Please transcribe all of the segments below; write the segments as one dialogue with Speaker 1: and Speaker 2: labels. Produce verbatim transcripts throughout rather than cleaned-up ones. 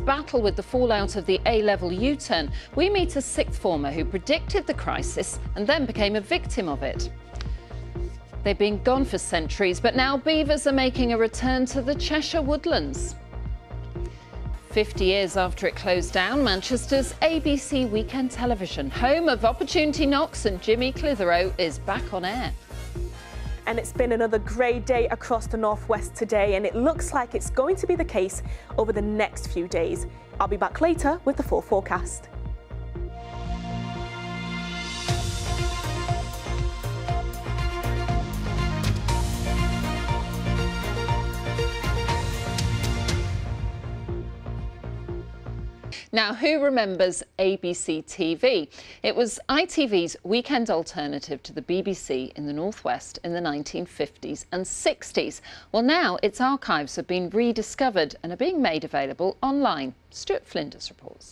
Speaker 1: battle with the fallout of the A-level U-turn, we meet a sixth former who predicted the crisis and then became a victim of it. They've been gone for centuries, but now beavers are making a return to the Cheshire woodlands. fifty years after it closed down, Manchester's A B C Weekend Television, home of Opportunity Knocks and Jimmy Clitheroe, is back on air.
Speaker 2: And it's been another grey day across the northwest today, and it looks like it's going to be the case over the next few days. I'll be back later with the full forecast.
Speaker 1: Now, who remembers A B C T V? It was I T V's weekend alternative to the B B C in the Northwest in the nineteen fifties and sixties. Well, now its archives have been rediscovered and are being made available online. Stuart Flinders reports.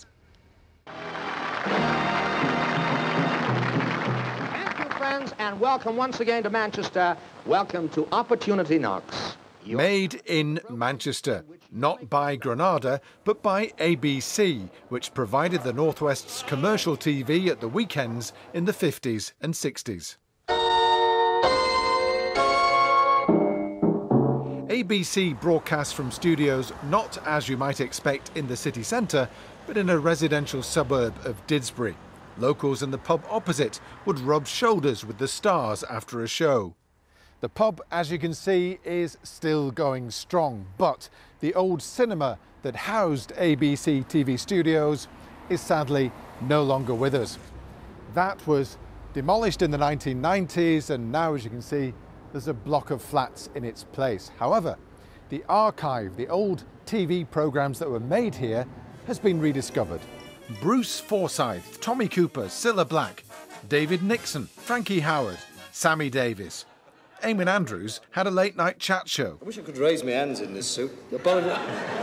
Speaker 3: Thank you, friends, and welcome once again to Manchester. Welcome to Opportunity Knocks.
Speaker 4: Made in Manchester, not by Granada, but by A B C, which provided the Northwest's commercial T V at the weekends in the fifties and sixties. A B C broadcasts from studios not, as you might expect, in the city centre, but in a residential suburb of Didsbury. Locals in the pub opposite would rub shoulders with the stars after a show. The pub, as you can see, is still going strong, but the old cinema that housed A B C T V studios is sadly no longer with us. That was demolished in the nineteen nineties, and now, as you can see, there's a block of flats in its place. However, the archive, the old T V programmes that were made here, has been rediscovered. Bruce Forsyth, Tommy Cooper, Cilla Black, David Nixon, Frankie Howard, Sammy Davis. Eamon Andrews had a late-night chat show.
Speaker 5: I wish I could raise my hands in this suit. I borrowed it,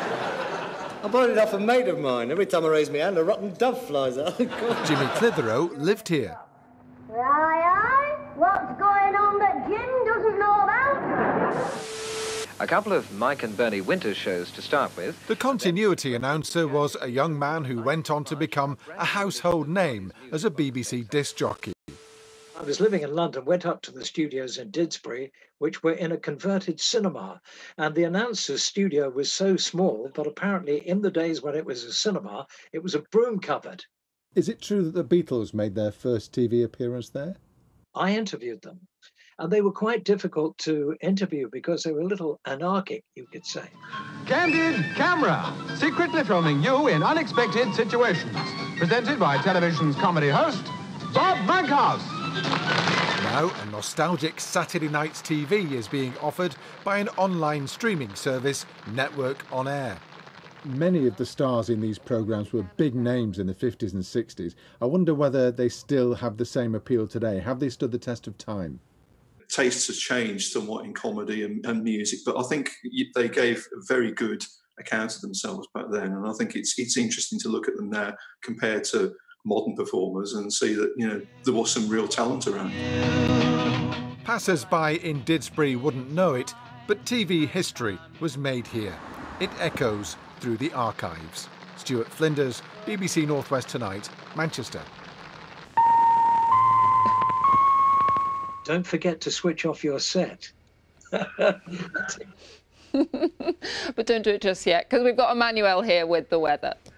Speaker 5: I borrowed it off a mate of mine. Every time I raise my hand, a rotten dove flies out.
Speaker 4: Jimmy Clitheroe lived here.
Speaker 6: Aye, aye. What's going on that Jim doesn't know about?
Speaker 7: A couple of Mike and Bernie Winters shows to start with.
Speaker 4: The continuity announcer was a young man who went on to become a household name as a B B C disc jockey.
Speaker 8: I was living in London, went up to the studios in Didsbury, which were in a converted cinema. And the announcer's studio was so small, but apparently in the days when it was a cinema, it was a broom cupboard.
Speaker 4: Is it true that the Beatles made their first T V appearance there?
Speaker 8: I interviewed them, and they were quite difficult to interview because they were a little anarchic, you could say.
Speaker 9: Candid Camera, secretly filming you in unexpected situations. Presented by television's comedy host, Bob Monkhouse.
Speaker 4: Now, a nostalgic Saturday night's T V is being offered by an online streaming service, Network On Air. Many of the stars in these programmes were big names in the fifties and sixties. I wonder whether they still have the same appeal today. Have they stood the test of time?
Speaker 10: Tastes have changed somewhat in comedy and, and music, but I think they gave a very good account of themselves back then, and I think it's it's interesting to look at them now compared to modern performers and see that, you know, there was some real talent around. Passers-by in Didsbury wouldn't know it, but T V history was made here. It echoes through the archives. Stuart Flinders, B B C Northwest Tonight, Manchester.
Speaker 8: Don't forget to switch off your set.
Speaker 1: But don't do it just yet, because we've got Emmanuel here with the weather.